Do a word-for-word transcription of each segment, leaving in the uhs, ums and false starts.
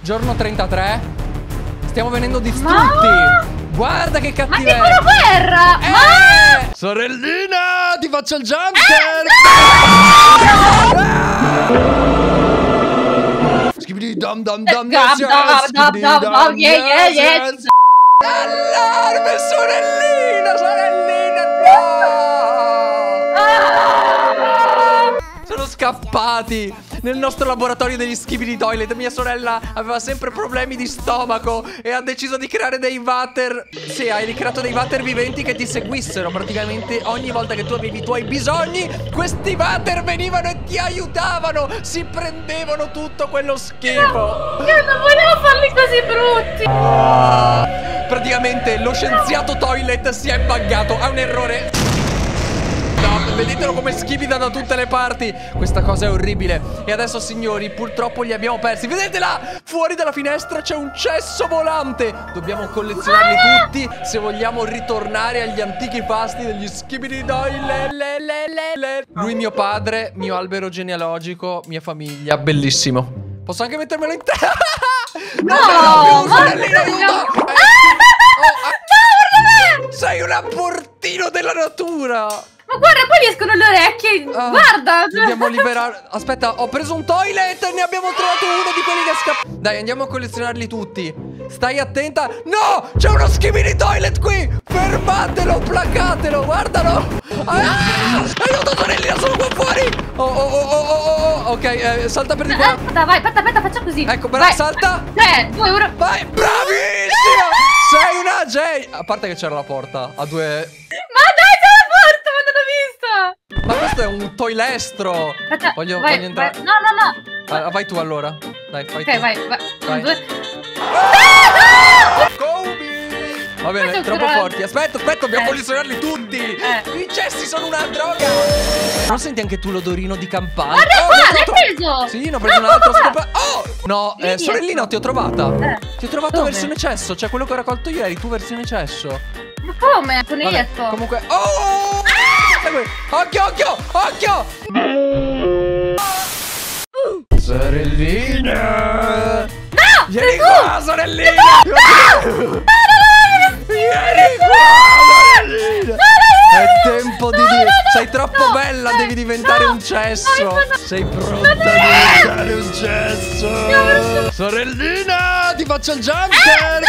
Giorno trentatré. Stiamo venendo distrutti. Ma... Guarda che Ma cattiveria. tipo una guerra. Eh! Ma... Sorellina, ti faccio il jumper. Skibidi dum dum dum. Allarme, sorellina, sorellina, no! Sono scappati nel nostro laboratorio degli Skibidi Toilet. Mia sorella aveva sempre problemi di stomaco e ha deciso di creare dei water. Sì, hai ricreato dei water viventi che ti seguissero. Praticamente ogni volta che tu avevi i tuoi bisogni, questi water venivano e ti aiutavano. Si prendevano tutto quello schifo. No, io non volevo farli così brutti. Ah, praticamente lo scienziato Toilet si è buggato. Ha un errore. No, vedetelo come schibida da tutte le parti. Questa cosa è orribile. E adesso, signori, purtroppo li abbiamo persi. Vedete là? Fuori dalla finestra c'è un cesso volante. Dobbiamo collezionarli tutti se vogliamo ritornare agli antichi pasti degli Skibidi Toilet. Lui mio padre, mio albero genealogico, mia famiglia. Bellissimo. Posso anche mettermelo in terra? No, no, no, sorellina, aiuto! No, Sei un apportino della natura. Ma guarda, poi gli escono le orecchie. Ah, Guarda. dobbiamo liberare. Aspetta, ho preso un toilet e ne abbiamo trovato uno di quelli che scappa. Dai, andiamo a collezionarli tutti. Stai attenta. No, c'è uno Skibidi Toilet qui. Fermatelo, placatelo, guardalo. Ah, aiuto, sorellina, sono qua fuori. Oh, oh, oh, oh, oh, oh. Ok, eh, salta per di qua. Aspetta, vai, aspetta, aspetta, faccia così. Ecco, brava, salta. tre, due, uno. Vai, bravissima. Sei una J. A parte che c'era la porta a due. Ma dai, c'è la porta, ma non l'ho vista. Ma questo è un toilestro. Aspetta, Voglio, vai, voglio entrare. vai. No, no, no. Ah, vai tu allora. Dai, fai Ok, tu. vai, vai. Vai. Due. Kobe! Va bene, Faccio troppo curare. forti. Aspetta, aspetta, dobbiamo Eh. collezionarli tutti. Eh. I cessi sono una droga. Non senti anche tu l'odorino di campana? Guarda Oh, qua, ne ho l'hai tro- preso. Sì, ne ho preso No, un altro. qua, qua, Scopa- Oh! No, Vieni eh, dietro. sorellina, ti ho trovato. Eh. Ti ho trovato Dove? versione cesso. Cioè quello che ho raccolto io eri tu versione cesso. Ma come? Vabbè, Coniglietto. comunque. Oh! Occhio, occhio, occhio! Sorellina! No! Vieni sei qua, tu! sorellina! No! Vieni qua, sorellina! È tempo di dire. Sei troppo no, bella, eh, devi diventare no, un cesso. no, no, no. Sei pronta a diventare un cesso. Sorellina, ti faccio il jumper.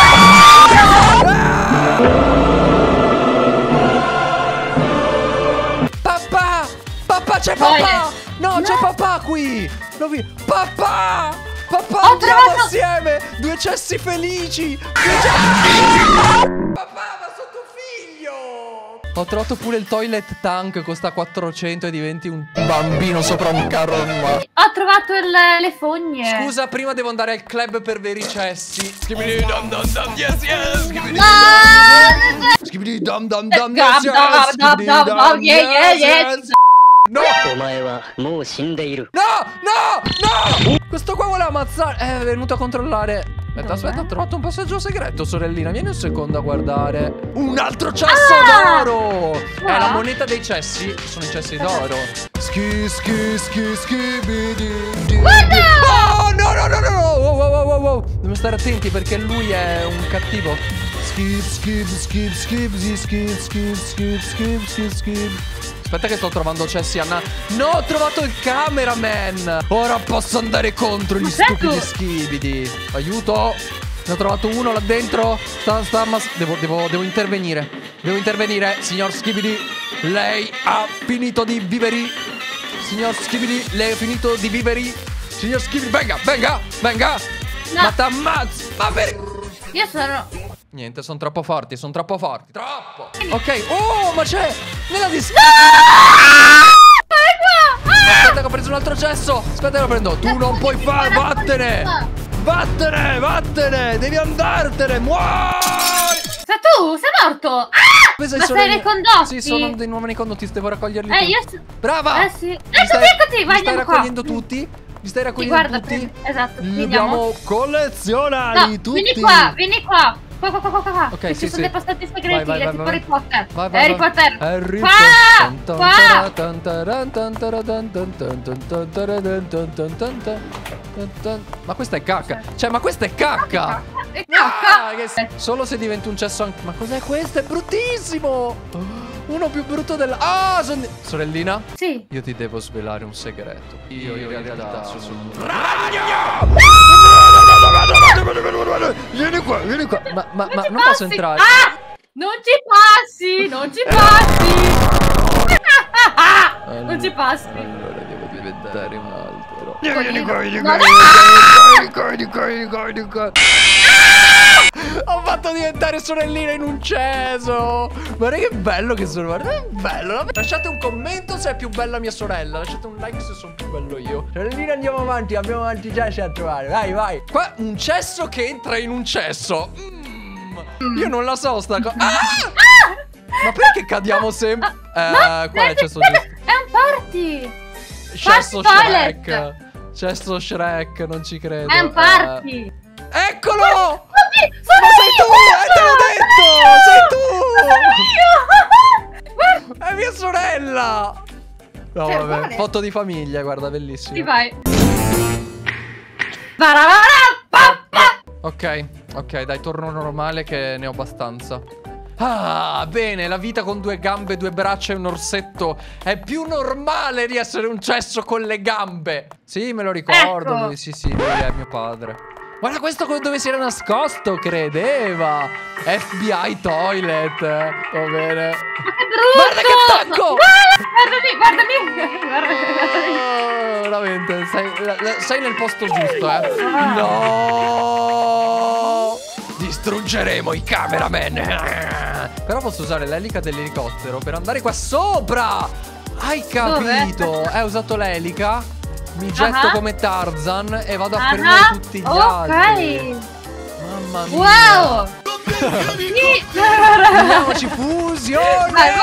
Papà! Papà, c'è papà! No, No. c'è papà qui! Lo vi- Papà! Papà, Ho andiamo trovato- assieme! Due cessi felici! Due cessi... Papà, ma sono tuo figlio! Ho trovato pure il toilet tank, costa quattrocento e diventi un bambino sopra un carro. Ho trovato il, le fogne. Scusa, prima devo andare al club per veri cessi. Skibidi dum dum dum, yes yes! Skibidi Ah! Skibidi dum dum dum, Dum, yes dum, yes! dum, Skibidi dum, dum, dum, yeah, yeah, yes, yeah. yes. No! お前はもう死んでいる。 No! No! No! Questo qua vuole ammazzare. Eh, è venuto a controllare. Aspetta, Dov'è? aspetta, ho trovato un passaggio segreto, sorellina. Vieni un secondo a guardare. Un altro cesso Ah! d'oro! È Ah. la moneta dei cessi. Sono i cessi d'oro. Schi, schi, schi, schibidi. Guarda! Oh, no, no, no, no, no! Wow, wow, wow, wow, wow. Dobbiamo stare attenti perché lui è un cattivo. Skip, skip, skip, skip, skip, skip, skip, skip, skip, skip, skip. Aspetta che sto trovando cessi, Anna. No, ho trovato il cameraman. Ora posso andare contro gli Ma certo. stupidi schibidi. Aiuto. Ne ho trovato uno là dentro. Sta, sta, ma devo, devo, devo intervenire. Devo intervenire, signor Skibidi. Lei ha finito di viveri. Signor Skibidi, lei ha finito di viveri. Signor Skibidi, venga, venga, venga. No. Ma t'ammazzo. Ma per... Io sono... Niente, sono troppo forti, sono troppo forti. Troppo. Ok. Oh, ma c'è nella dis... Vai qua! Ah! Aspetta che ho preso un altro cesso. Aspetta che lo prendo. Tu non puoi fare. Vattene. Vattene, vattene. Devi andartene. Muori. Sei tu? Sei morto? Ah! Dove sei, Ma sorella? sei nei condotti? Sì, sono di nuovo nei condotti. Devo raccoglierli Eh, tutti. io... so- Brava. Eh sì. Li Eccoti, stai- eccoti, li vai, stai andiamo qua. raccogliendo tutti? Li stai Sì, raccogliendo guarda, tutti? prendi- esatto, Li prendiamo. dobbiamo collezionarli No, tutti. vieni qua, vieni qua. Qua, qua, qua, qua, qua. Ok, Che sì, ci sono sì. dei passaggio segreti, Vai, vai, è vai, tipo vai. Harry Potter. Vai, vai, Harry vai. Potter. Harry Qua, Potter. qua. Ma questa è cacca. Cioè, ma questa è cacca. E Ah, cacca. che- Solo se diventa un cesso anche. Ma cos'è questo? È bruttissimo. Uno più brutto della. Ah, son... sorellina. Sì. Io ti devo svelare un segreto. Io, io in realtà sono un Vieni qua, vieni qua. Ma, ma, ma non posso passi. entrare. Ah! Non ci passi, non ci passi. Non ci passi. Allora devo diventare un altro. Vieni qua, vieni qua, vieni qua, vieni qua, vieni qua. Ho fatto diventare sorellina in un ceso. Guarda che bello che sono. Guarda che bello. Lasciate un commento se è più bella mia sorella. Lasciate un like se sono più bello io. Sorellina, andiamo avanti. Abbiamo altri cessi a trovare. Vai, vai. Qua un cesso che entra in un cesso. Mm. Io non la so sta cosa. Ah! Ma perché cadiamo sempre? Eh, No, qua è cesso guarda, giusto. è un party. Cesso Party Shrek. toilet. Cesso Shrek, non ci credo. È un Eh, party. Eccolo! Oddio, sono Ma sei tu! io! Eh, te l'ho detto! Sei tu! Guarda. È mia sorella! No, Cioè, vabbè, buone. foto di famiglia, guarda, bellissimo. Sì, vai. Varavaravapappa. Ok, ok, dai, torno normale che ne ho abbastanza. Ah, bene, la vita con due gambe, due braccia e un orsetto. È più normale di essere un cesso con le gambe. Sì, me lo ricordo. Ecco. Lui, sì, sì, lui è mio padre. Guarda questo dove si era nascosto, credeva. F B I toilet. Va bene. Ma che brutto. Guarda che attacco! Guardami, guardami. Guardami, guardami. Oh, veramente, sei, sei nel posto giusto, eh. No! Distruggeremo i cameraman. Però posso usare l'elica dell'elicottero per andare qua sopra. Hai capito? Dove? Hai usato l'elica. Mi getto Ah. come Tarzan e vado a Ah. fermare tutti gli altri. Ok. Mamma mia. Wow. Sì. Andiamoci fusione. Vai,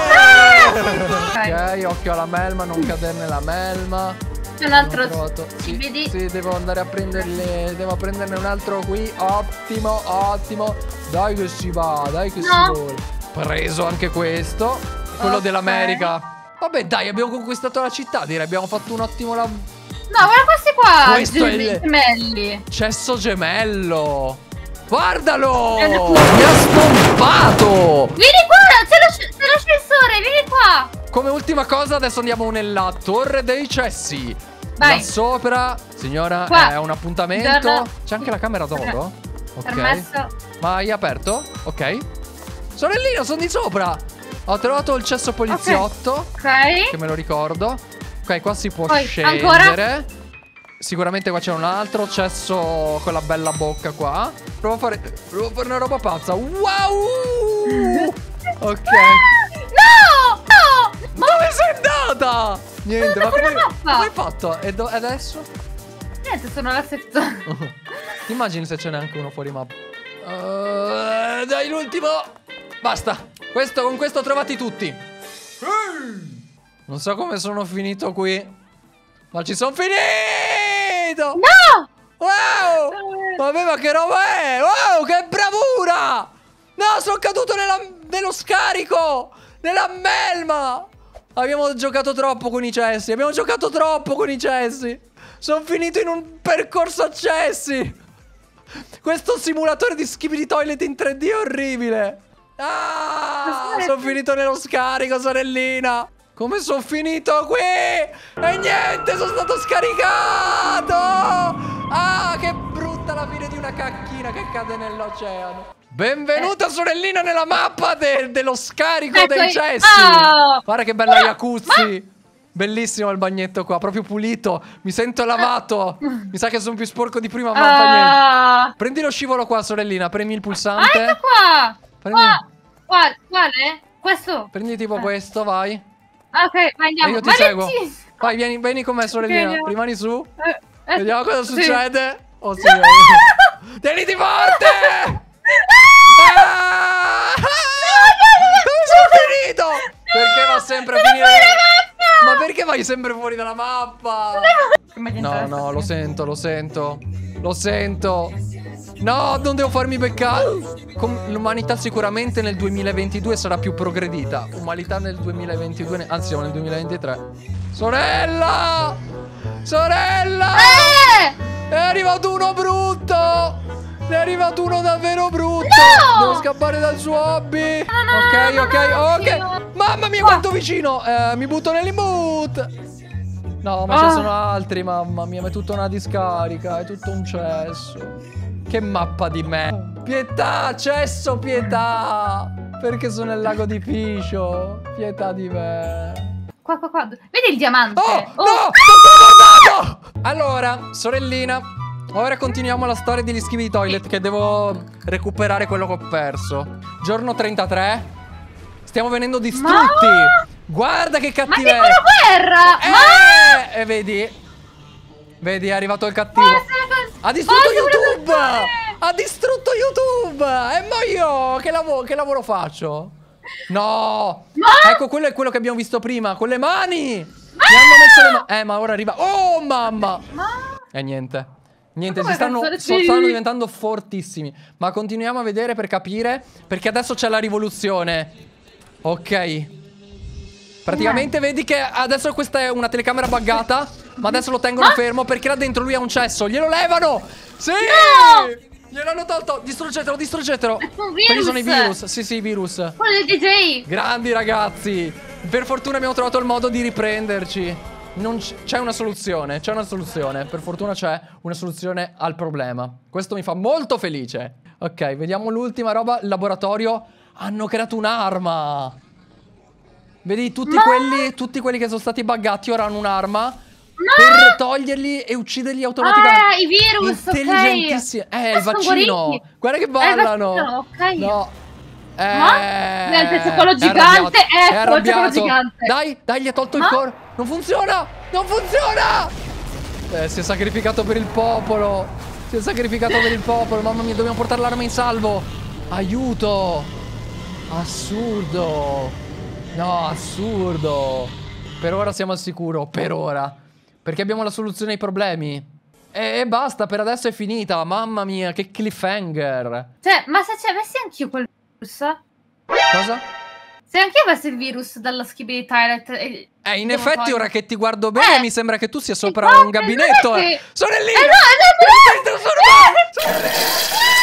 vai. Ok, occhio alla melma, non cadere nella melma. C'è un altro. Ho trovato. Sì, Vedi? sì, devo andare a prenderle. Devo prenderne un altro qui. Ottimo, ottimo. Dai che si va, dai che No. si vuole. Preso anche questo. Quello Ok. dell'America. Vabbè, dai, abbiamo conquistato la città. Direi abbiamo fatto un ottimo lavoro. No, guarda questi qua. Questo è il- gemelli. Cesso gemello. Guardalo! È una- Mi ha spompato! Vieni qua, c'è lo- c'è l'ascensore, vieni qua. Come ultima cosa, adesso andiamo nella torre dei cessi. Vai. Là sopra, signora, Qua. è un appuntamento. Dalla- C'è anche la camera d'oro? Ok. Permesso. Ma hai aperto? Ok. Sorellino, sono di sopra. Ho trovato il cesso poliziotto. Ok. Che me lo ricordo. Ok, qua si può Poi, scendere. ancora? Sicuramente qua c'è un altro cesso con la bella bocca qua. Provo a fare, provo a fare una roba pazza. Wow! Ok. No! No! Dove sei andata? Niente, ma Guarda come, quella mappa. come hai fatto? E, do- e adesso? Niente, sono alla sezione. Ti immagini se ce n'è anche uno fuori mappa? Uh, dai, l'ultimo. Basta. Questo, con questo trovati tutti. Non so come sono finito qui, ma ci sono finito. No! Wow! Vabbè, ma che roba è? Wow, che bravura! No, sono caduto nella, nello scarico! Nella melma! Abbiamo giocato troppo con i cessi. Abbiamo giocato troppo con i cessi. Sono finito in un percorso a cessi. Questo simulatore di Skibidi Toilet in tre D è orribile. Ah, sono finito nello scarico, sorellina. Come sono finito qui? E niente, sono stato scaricato. Ah, che brutta la fine di una cacchina che cade nell'oceano. Benvenuta, sorellina, nella mappa de dello scarico Ecco, dei cessi. oh. Guarda che bella jacuzzi. Bellissimo il bagnetto qua, proprio pulito. Mi sento lavato. Mi sa che sono più sporco di prima, ma non fa niente. Ah, Prendi lo scivolo qua, sorellina. Premi il ah, pulsante. ecco qua. Prendi, Qua. Qua, quale? Questo. prendi tipo questo, vai. Ah, ok, vai, E andiamo. io ti Ma seguo. lentissimo. Vai, vieni, vieni con me, sorellina. Andiamo. Rimani su. Eh, eh, Vediamo cosa sì. succede. Oh, signore. Tieniti forte! Ah! Dove sono finito? Perché va sempre a finire? Ma perché vai sempre fuori dalla mappa? Come No, no, lo sento, lo sento. Lo sento. No, non devo farmi beccare. L'umanità sicuramente nel duemilaventidue sarà più progredita. Umanità nel duemilaventidue, anzi siamo nel duemilaventitré. Sorella! Sorella! Eh! È arrivato uno brutto! Ne è arrivato uno davvero brutto! No! Devo scappare dal suo hobby! No, no, ok, no, ok, no, ok! no. Mamma mia, quanto vicino! Eh, mi butto nell'imboot! No, ma Ah. ce ne sono altri, mamma mia, ma è tutta una discarica, è tutto un cesso. Che mappa di me! Pietà, cesso, pietà! Perché sono nel lago di Piscio? Pietà di me. Qua, qua, qua. Vedi il diamante? Oh, Oh. no! Sto tramontando! Allora, sorellina, ora continuiamo la storia degli schivi di toilet, che devo recuperare quello che ho perso. Giorno trentatré. Stiamo venendo distrutti. Ma... Guarda che Ma che cattiveria. buona guerra! Eh, Ma... E vedi? Vedi, è arrivato il cattivo. Ma... Ha distrutto Ma- YouTube! Ma- Ha distrutto YouTube! E mo io che, lavo che lavoro faccio? No! Ma- Ecco, quello è quello che abbiamo visto prima, con le mani! Mi hanno messo le mani. Eh, ma ora arriva. Oh, mamma! Ma... E niente. Niente, Ma si come stanno, cazzo so- sì? stanno diventando fortissimi. Ma continuiamo a vedere per capire. Perché adesso c'è la rivoluzione. Ok. Praticamente vedi che adesso questa è una telecamera buggata. Ma adesso lo tengono Ma- fermo perché là dentro lui ha un cesso. Glielo levano! Sì! No! Gliel'hanno tolto. Distruggetelo, distruggetelo. È un Quelli sono i virus. virus. Sì, sì, i virus. Quello del D J. Grandi ragazzi. Per fortuna abbiamo trovato il modo di riprenderci. Non c- c'è una soluzione. C'è una soluzione. Per fortuna c'è una soluzione al problema. Questo mi fa molto felice. Ok, vediamo l'ultima roba. Il laboratorio. Hanno creato un'arma. Vedi, tutti Ma- quelli, tutti quelli che sono stati buggati ora hanno un'arma. Ma... Per toglierli e ucciderli automaticamente. Ah, i virus, ok. Intelligentissimi. Eh, il Ah, sono vaccino. guariti. Guarda che Eh, il ballano. vaccino, ok. No. Eh, Ma? Niente, c'è quello è gigante, arrabbiato, ecco, è c'è quello arrabbiato. gigante. Dai, dai, gli ha tolto Ma? il cor. Non funziona. Non funziona. Eh, si è sacrificato per il popolo. Si è sacrificato per il popolo. Mamma mia, dobbiamo portare l'arma in salvo. Aiuto. Assurdo. No, assurdo. Per ora siamo al sicuro. Per ora. Perché abbiamo la soluzione ai problemi. E, e basta, per adesso è finita. Mamma mia, che cliffhanger. Cioè, ma se ci avessi anch'io quel virus? Cosa? Se anch'io avessi il virus dalla schibia di Twilight e... Eh, in devo effetti, togliere- ora che ti guardo bene, Eh. mi sembra che tu sia sopra Infatti, un gabinetto. non è Eh. che- Sorellina! Eh no, eh no, Sono- eh, sono-